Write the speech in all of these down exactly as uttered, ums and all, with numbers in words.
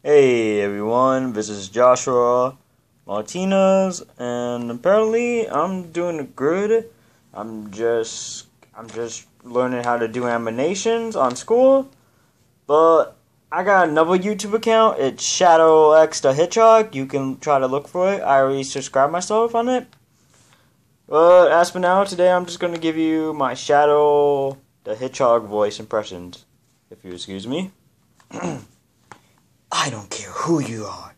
Hey everyone, this is Joshua Martinez, and apparently I'm doing good. I'm just I'm just learning how to do animations on school, but I got another YouTube account. It's Shadow X the Hedgehog. You can try to look for it. I already subscribed myself on it. But as for now, today I'm just gonna give you my Shadow the Hedgehog voice impressions, if you excuse me. I don't care who you are.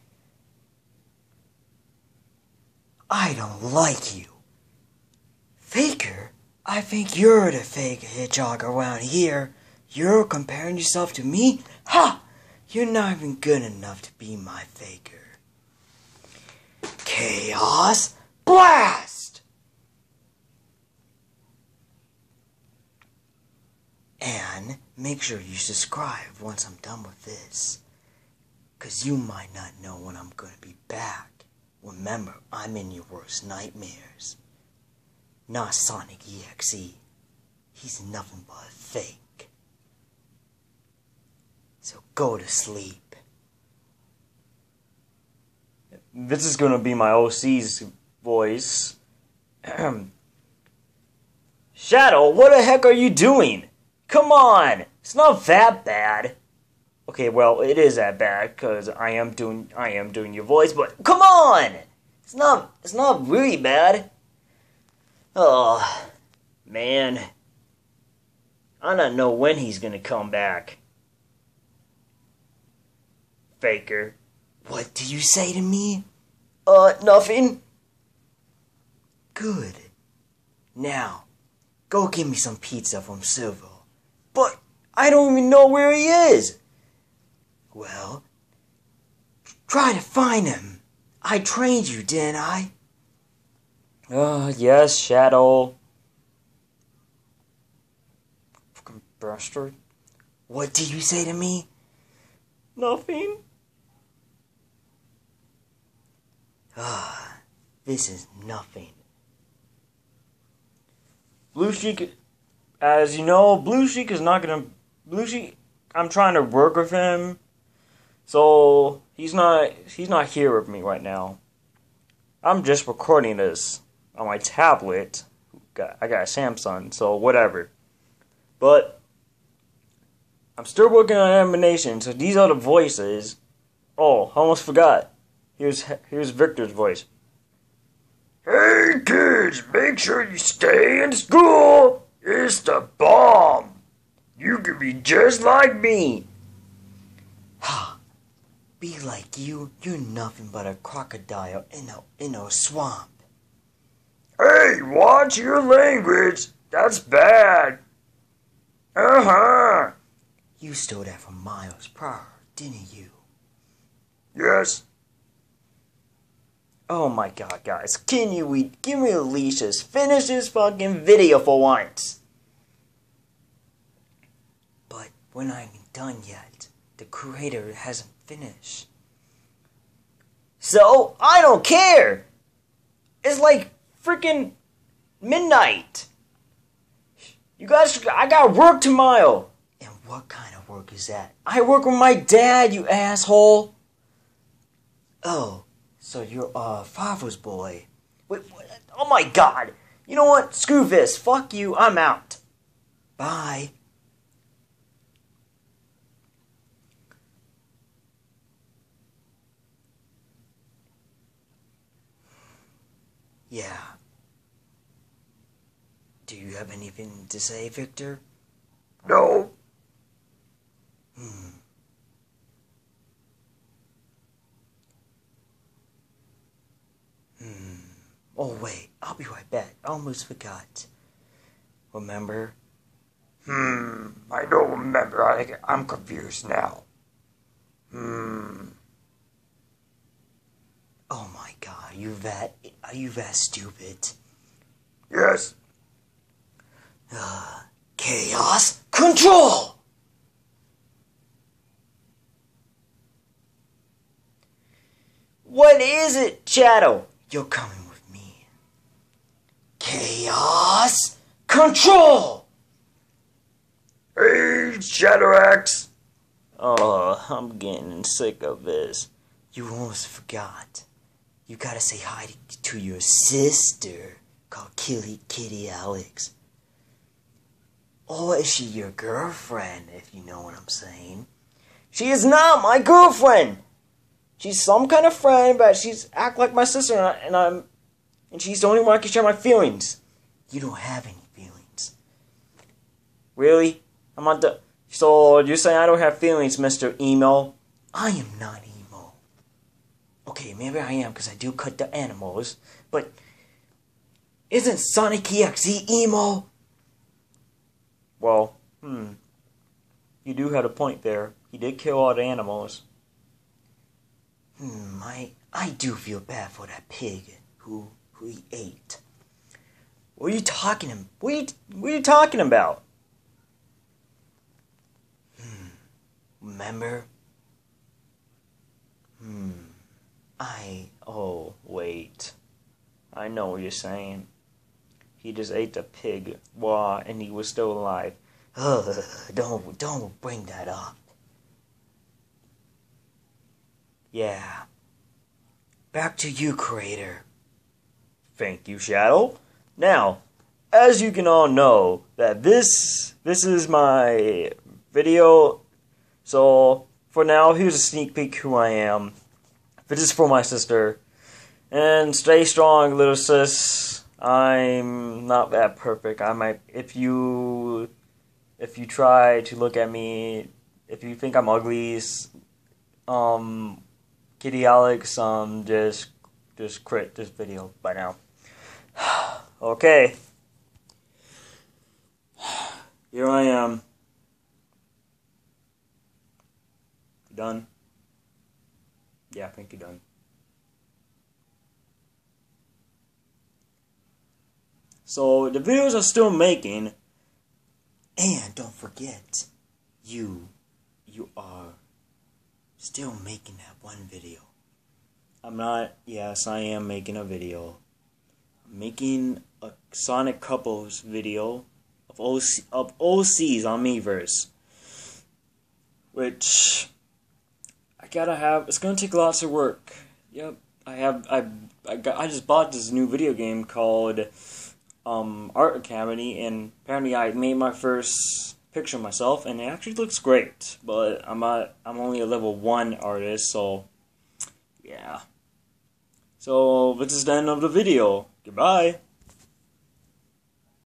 I don't like you. Faker? I think you're the fake hedgehog around here. You're comparing yourself to me? Ha! You're not even good enough to be my faker. Chaos Blast! And make sure you subscribe once I'm done with this. Cause you might not know when I'm gonna be back. Remember, I'm in your worst nightmares. Not Sonic E X E. He's nothing but a fake. So go to sleep. This is gonna be my O C's voice. Shadow, what the heck are you doing? Come on! It's not that bad. Okay, well, it is that bad because I am doing I am doing your voice, but come on, it's not it's not really bad. Oh man, I don't know when he's gonna come back. Faker, what do you say to me? Uh, nothing. Good. Now, go get me some pizza from Silver. But I don't even know where he is. Well, try to find him. I trained you, didn't I? Uh, yes, Shadow. Fucking bastard. What did you say to me? Nothing. Ah, this is nothing. Blue Sheik, as you know, Blue Sheik is not gonna... Blue Sheik, I'm trying to work with him. So, he's not he's not here with me right now. I'm just recording this on my tablet. I got a Samsung, so whatever. But, I'm still working on animation, so these are the voices. Oh, I almost forgot. Here's, here's Victor's voice. Hey kids, make sure you stay in school. It's the bomb. You can be just like me. Be like you, you're nothing but a crocodile in a, in a swamp. Hey, watch your language. That's bad. Uh-huh. You stole that from Miles Prower, didn't you? Yes. Oh my god, guys. Can you give me Alicia's finish this fucking video for once? But we're not even done yet. The creator hasn't finished. So, I don't care! It's like freaking midnight. You guys, I got work tomorrow. And what kind of work is that? I work with my dad, you asshole. Oh, so you're a father's boy. Wait, what? Oh my god. You know what? Screw this. Fuck you. I'm out. Bye. Yeah. Do you have anything to say, Victor? No. Hmm. Hmm. Oh, wait. I'll be right back. I almost forgot. Remember? Hmm. I don't remember. I, I'm confused now. Hmm. Oh my god, are you that, are you that stupid? Yes. Uh, chaos control! What is it, Shadow? You're coming with me. Chaos control! Hey, Shadow X. Oh, I'm getting sick of this. You almost forgot. You gotta say hi to, to your sister called Kitty, Kitty Alex. Or is she your girlfriend, if you know what I'm saying? She is not my girlfriend! She's some kind of friend, but she's act like my sister, and, I, and I'm, and she's the only one I can share my feelings. You don't have any feelings. Really? I'm not the. So you're saying I don't have feelings, Mister Emo? I am not emo. Okay, maybe I am because I do cut the animals, but isn't Sonic E X E emo? Well, hmm. You do have a point there. He did kill all the animals. Hmm, I, I do feel bad for that pig who, who he ate. What are you talking, what are you, what are you talking about? Hmm, remember? Hmm, I, oh, wait. I know what you're saying. He just ate the pig, wow, and he was still alive. Ugh, don't, don't bring that up. Yeah. Back to you, creator. Thank you, Shadow. Now, as you can all know, that this, this is my video. So, for now, here's a sneak peek who I am. This is for my sister. And stay strong, little sis. I'm not that perfect. I might, if you, if you try to look at me, if you think I'm ugly, um, Kitty Alex, um, just, just quit this video by now. Okay. Here I am. You done? Yeah, I think you're done. So, the videos are still making. And don't forget, you, you are still making that one video. I'm not, yes, I am making a video. I'm making a Sonic Couples video of O C, of O Cs on Miiverse. Which, I gotta have, it's gonna take lots of work. Yep, I have, I, I, got, I just bought this new video game called um, Art Academy, and apparently I made my first picture of myself, and it actually looks great, but I'm not, I'm only a level one artist, so, yeah. So, this is the end of the video. Goodbye.